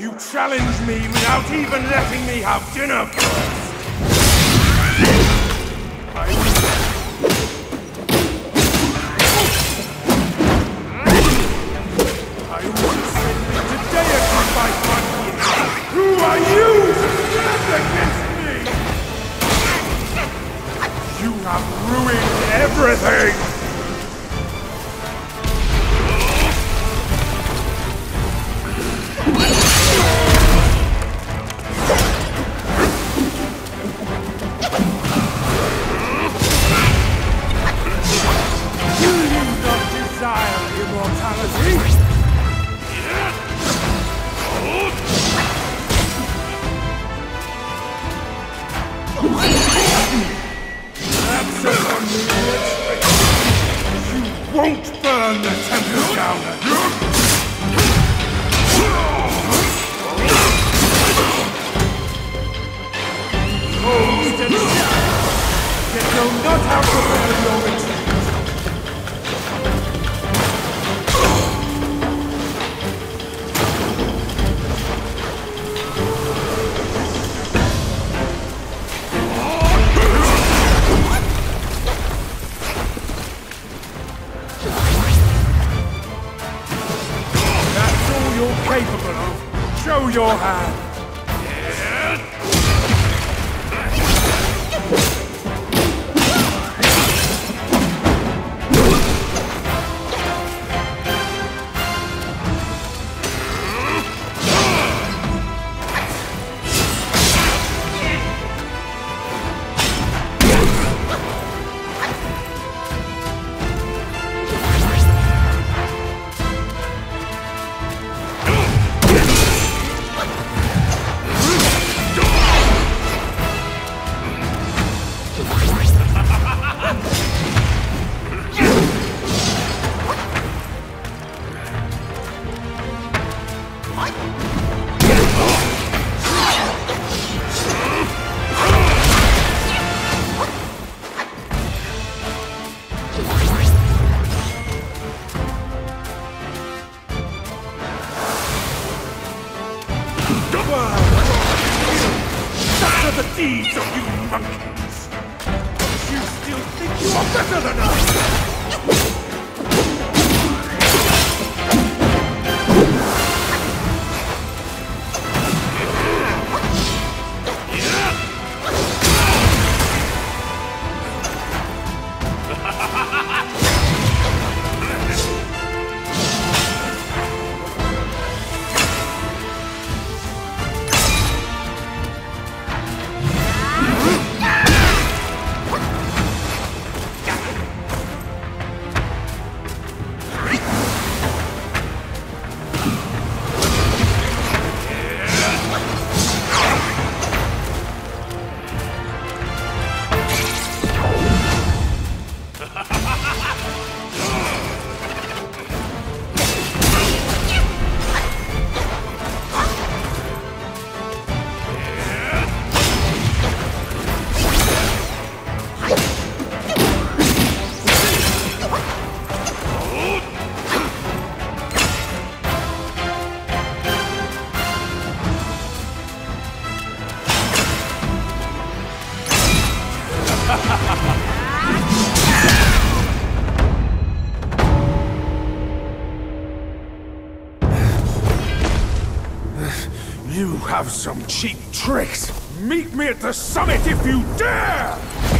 You challenge me without even letting me have dinner first! I will send me to deity by fighting you! Who are you to stand against me? You have ruined everything! Won't burn the temple down again! Hold and shout! Yet know not how to burn your retreat! Capable of. Show your hand. Such are the deeds of you monkeys! You still think you are better than us! You have some cheap tricks! Meet me at the summit if you dare!